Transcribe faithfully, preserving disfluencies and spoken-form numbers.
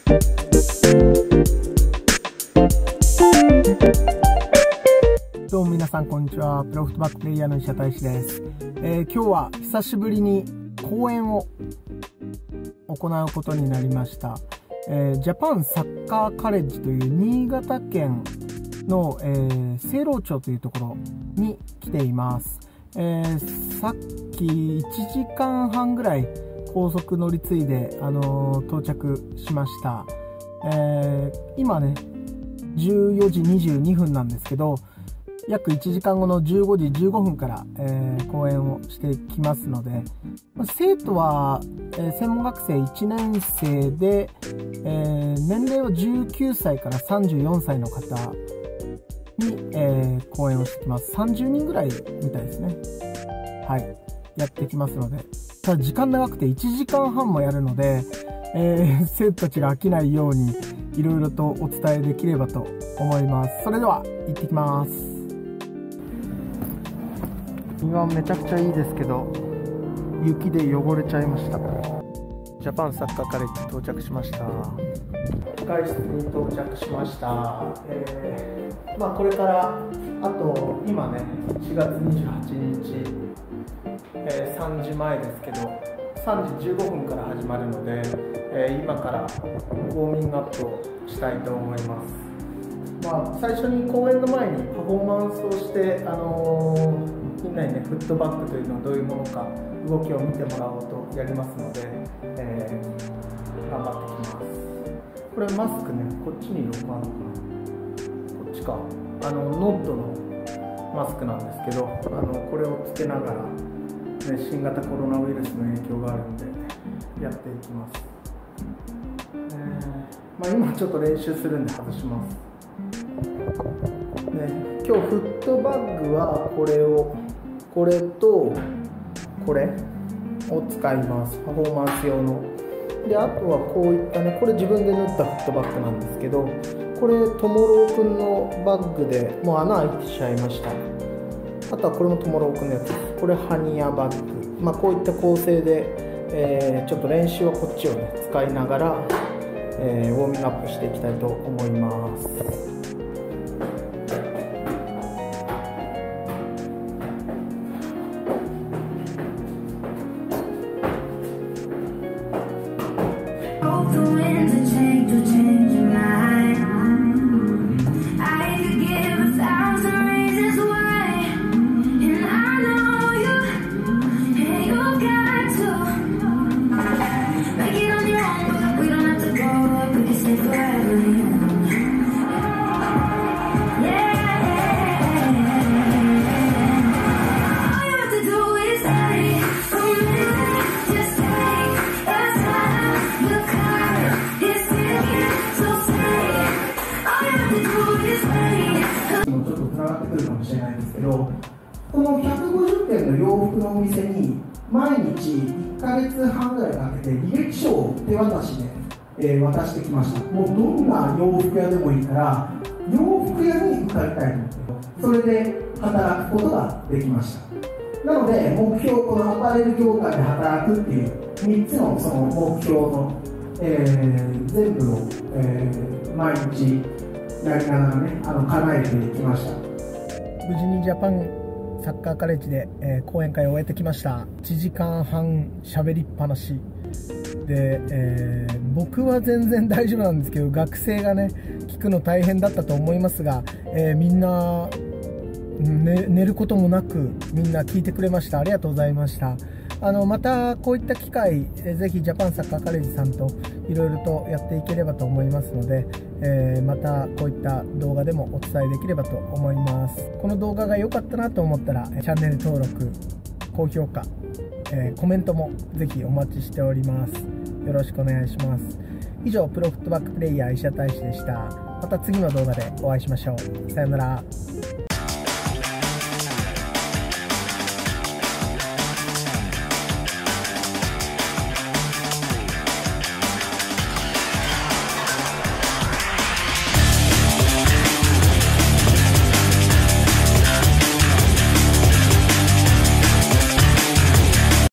どうも皆さんこんにちは。プロフットバックプレイヤーの石田大志です。えー、今日は久しぶりに講演を行うことになりました。えー、ジャパンサッカーカレッジという新潟県の、えー、聖籠町というところに来ています。えー、さっきいちじかんはんぐらい高速乗り継いで、あのー、到着しました。えー、今ねじゅうよじにじゅうにふんなんですけど、約いちじかんごのじゅうごじじゅうごふんから、えー、講演をしていきますので、まあ、生徒は、えー、専門学生いちねん生で、えー、年齢はじゅうきゅうさいからさんじゅうよんさいの方に、えー、講演をしてきます。さんじゅうにんぐらいみたいですね。はい。やってきますので。ただ時間長くていちじかんはんもやるので、えー、生徒たちが飽きないようにいろいろとお伝えできればと思います。それでは行ってきます。今めちゃくちゃいいですけど、雪で汚れちゃいました。ジャパンサッカーカレッジ到着しました。控室に到着しました。えー、まあこれからあと今ねしがつにじゅうはちにち、えー、さんじまえですけどさんじじゅうごふんから始まるので、えー、今からウォーミングアップをしたいと思います。まあ、最初に講演の前にパフォーマンスをして、あのーみんなにね、フットバックというのはどういうものか動きを見てもらおうとやりますので、えー、頑張ってきます。これマスクね、こっちに色があるのかな、こっちか、あのノットのマスクなんですけど、あのこれをつけながら、ね、新型コロナウイルスの影響があるのでやっていきます。えーまあ、今ちょっと練習するんで外します、ね、今日フットバッグはこれをこれとこれを使います。パフォーマンス用ので、あとはこういったね、これ自分で縫ったフットバッグなんですけど、これともろうくんのバッグでもう穴開いてしまいました。あとはこれもともろうくんのやつです。これハニヤバッグ、まあ、こういった構成で、えー、ちょっと練習はこっちをね使いながら、えー、ウォーミングアップしていきたいと思います。このひゃくごじゅってんの洋服のお店に毎日いっかげつはんぐらいかけて履歴書を手渡しで、えー、渡してきました。もうどんな洋服屋でもいいから洋服屋に受かりたいと思って、それで働くことができました。なので目標、このアパレル業界で働くっていうみっつのその目標の、えー、全部を、えー、毎日やりながらね、あの叶えていきました。無事にジャパンサッカーカレッジで、えー、講演会を終えてきました。いちじかんはん喋りっぱなしで、えー、僕は全然大丈夫なんですけど、学生がね聞くの大変だったと思いますが、えー、みんな、ね、寝ることもなくみんな聞いてくれました。ありがとうございました。あのまたこういった機会、えー、ぜひジャパンサッカーカレッジさんといろいろとやっていければと思いますので、えー、またこういった動画でもお伝えできればと思います。この動画が良かったなと思ったらチャンネル登録、高評価、えー、コメントもぜひお待ちしております。よろしくお願いします。以上、プロフットバックプレイヤー石田大志でした。また次の動画でお会いしましょう。さよなら。